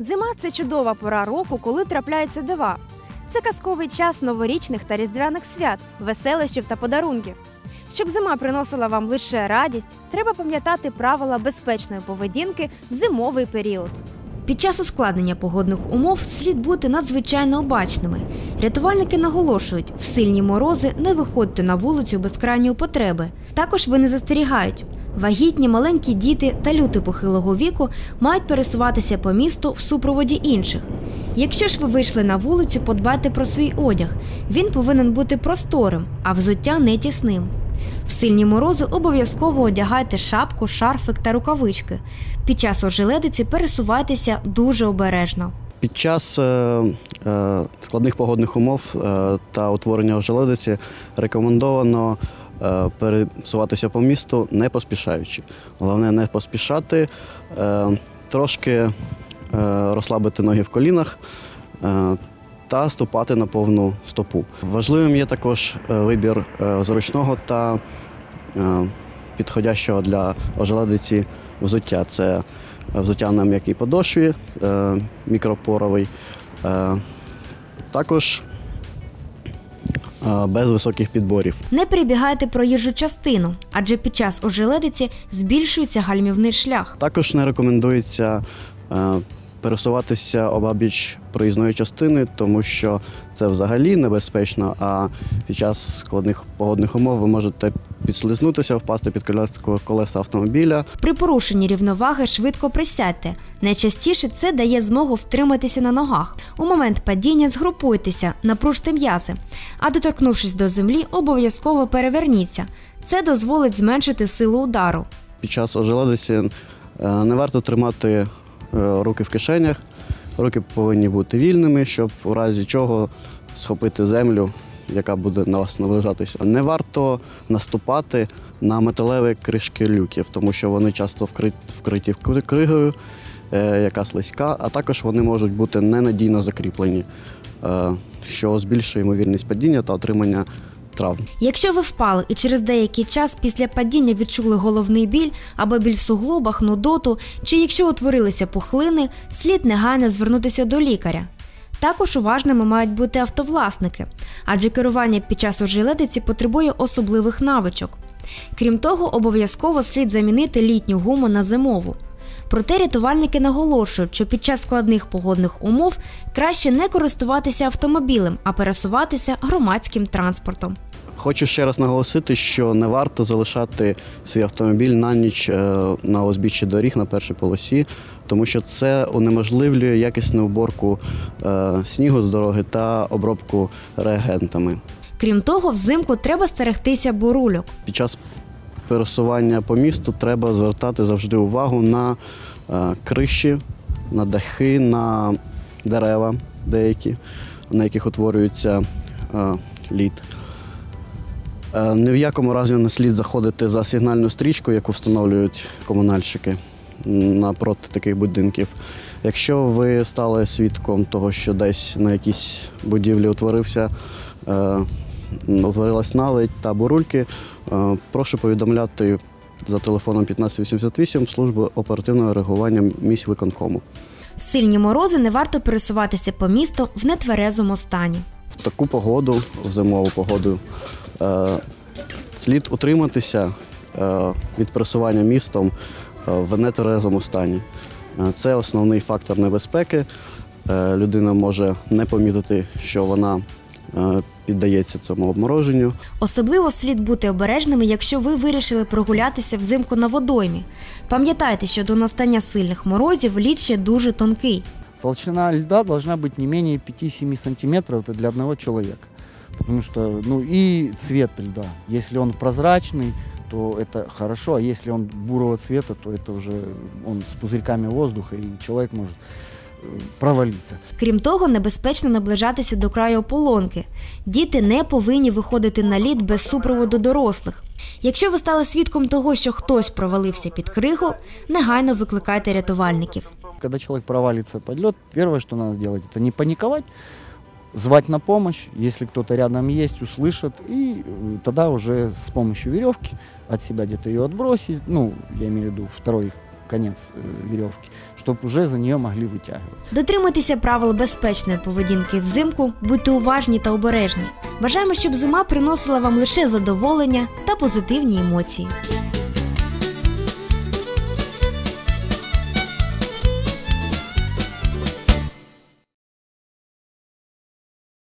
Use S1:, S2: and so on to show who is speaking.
S1: Зима – це чудова пора року, коли трапляються дива. Це казковий час новорічних та різдвяних свят, веселощів та подарунків. Щоб зима приносила вам лише радість, треба пам'ятати правила безпечної поведінки в зимовий період. Під час ускладнення погодних умов слід бути надзвичайно обачними. Рятувальники наголошують, в сильні морози не виходьте на вулицю без крайньої потреби. Також вони застерігають, вагітні, маленькі діти та люди похилого віку мають пересуватися по місту в супроводі інших. Якщо ж ви вийшли на вулицю, подбайте про свій одяг. Він повинен бути просторим, а взуття не тісним. В сильні морози обов'язково одягайте шапку, шарфик та рукавички. Під час ожеледиці пересувайтеся дуже обережно.
S2: Під час складних погодних умов та утворення ожеледиці рекомендовано пересуватися по місту не поспішаючи. Головне не поспішати, трошки розслабити ноги в колінах та ступати на повну стопу. Важливим є також вибір зручного та підходящого для ожеледиці взуття. Це взуття на м'якій подошві, мікропоровий, також без високих підборів.
S1: Не перебігайте проїжджу частину, адже під час ожеледиці збільшується гальмівний шлях.
S2: Також не рекомендується пересуватися обабіч проїзної частини, тому що це взагалі небезпечно, а під час складних погодних умов ви можете підслизнутися, впасти під колеса автомобіля.
S1: При порушенні рівноваги швидко присядьте. Найчастіше це дає змогу втриматися на ногах. У момент падіння згрупуйтеся, напружте м'язи, а доторкнувшись до землі, обов'язково переверніться. Це дозволить зменшити силу удару.
S2: Під час ожеледиці не варто тримати руки в кишенях, руки повинні бути вільними, щоб у разі чого схопити землю, яка буде на вас наближатися. Не варто наступати на металеві кришки люків, тому що вони часто вкриті кригою, яка слизька, а також вони можуть бути ненадійно закріплені, що збільшує ймовірність падіння та отримання травм.
S1: Якщо ви впали і через деякий час після падіння відчули головний біль або біль в суглобах, нудоту, чи якщо утворилися пухлини, слід негайно звернутися до лікаря. Також уважними мають бути автовласники, адже керування під час ожеледиці потребує особливих навичок. Крім того, обов'язково слід замінити літню гуму на зимову. Проте рятувальники наголошують, що під час складних погодних умов краще не користуватися автомобілем, а пересуватися громадським транспортом.
S2: Хочу ще раз наголосити, що не варто залишати свій автомобіль на ніч на узбіччі доріг на першій полосі, тому що це унеможливлює якісну уборку снігу з дороги та обробку реагентами.
S1: Крім того, взимку треба стерегтися бурульок.
S2: Під час пересування по місту треба звертати завжди увагу на криші, на дахи, на дерева деякі, на яких утворюється лід. Ні в якому разі не слід заходити за сигнальну стрічку, яку встановлюють комунальщики напроти таких будинків. Якщо ви стали свідком того, що десь на якійсь будівлі утворилась наледь та бурульки, прошу повідомляти за телефоном 1588 службу оперативного реагування міськвиконкому.
S1: В сильні морози не варто пересуватися по місту в нетверезому стані.
S2: В таку погоду, в зимову погоду, слід утриматися від пересування містом в нетверезому стані. Це основний фактор небезпеки. Людина може не помітити, що вона піддається цьому обмороженню.
S1: Особливо слід бути обережними, якщо ви вирішили прогулятися взимку на водоймі. Пам'ятайте, що до настання сильних морозів лід ще дуже тонкий.
S3: Толщина льда должна быть не менее 5-7 сантиметров, это для одного человека. Потому что, и цвет льда. Если он прозрачный, то это хорошо, а если он бурого цвета, то это уже он с пузырьками воздуха, и человек может провалитися.
S1: Крім того, небезпечно наближатися до краю ополонки. Діти не повинні виходити на лід без супроводу дорослих. Якщо ви стали свідком того, що хтось провалився під кригу, негайно викликайте рятувальників.
S3: Коли чоловік провалиться під лід, перше, що треба робити, це не панікувати, звать на помощь, если кто-то рядом есть, услышат, и тогда уже с помощью веревки от себя где-то ее отбросить, я имею в виду второй конец веревки, чтобы уже за нее могли вытягивать.
S1: Дотримуйтеся правил безпечної поведінки взимку, будьте уважні та обережні. Бажаємо, щоб зима приносила вам лише задоволення та позитивні емоції.